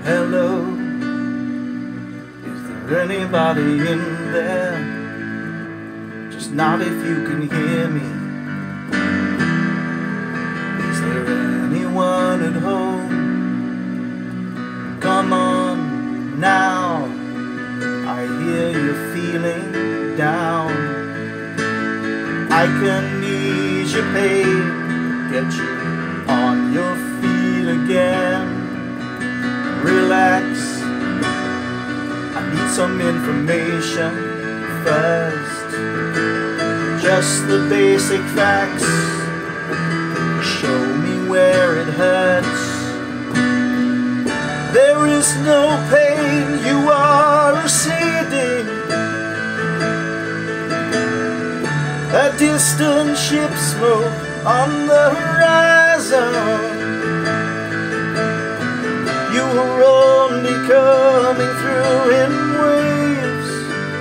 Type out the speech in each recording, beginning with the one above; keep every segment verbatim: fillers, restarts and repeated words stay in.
Hello, is there anybody in there? Just nod if you can hear me. Is there anyone at home? Come on now, I hear you're feeling down. I can ease your pain, get you on your feet again. Relax, I need some information first. Just the basic facts, show me where it hurts. There is no pain, you are receding. A distant ship smoke on the horizon. You were only coming through in waves.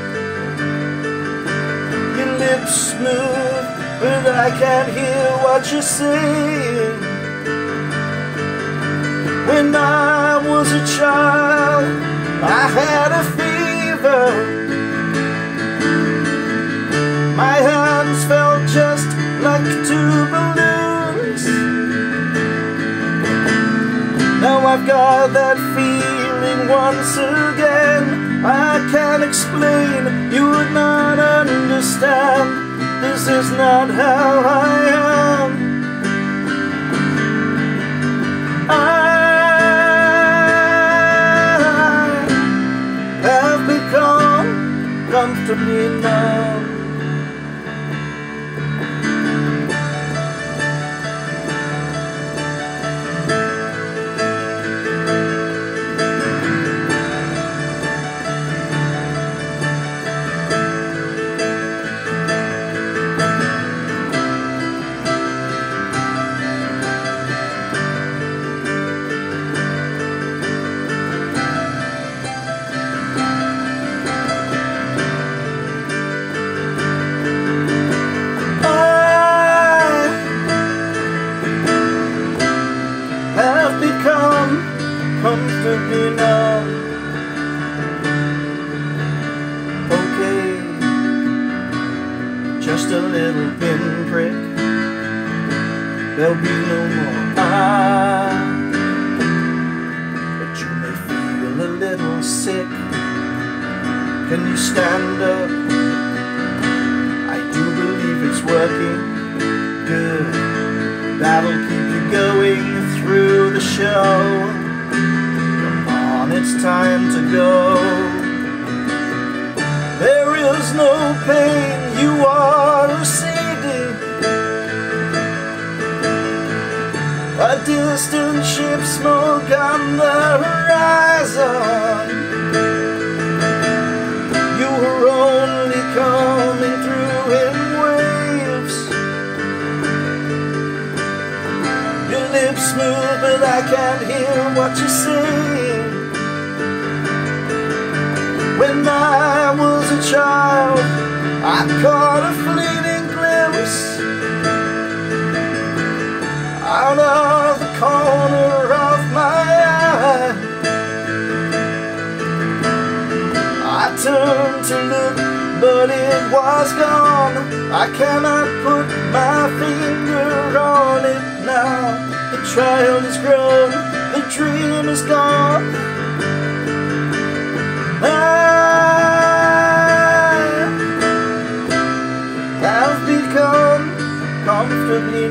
Your lips smooth, but I can't hear what you're saying. When I was a child, I had a fever. My hands felt just like two balloons. Now I've got that feeling once again. I can't explain, you would not understand. This is not how I am. I have become comfortably numb. Comfortably numb. Okay, just a little pinprick, there'll be no more I. But you may feel a little sick. Can you stand up? I do believe it's working. Good, that'll keep you going through the show. It's time to go. There is no pain, you are receding. A distant ship smoke on the horizon. You were only coming through in waves. Your lips move, but I can't hear what you're saying. When I was a child, I caught a fleeting glimpse out of the corner of my eye. I turned to look, but it was gone. I cannot put my finger on it now. The child is grown, the dream is gone. Have become comfortably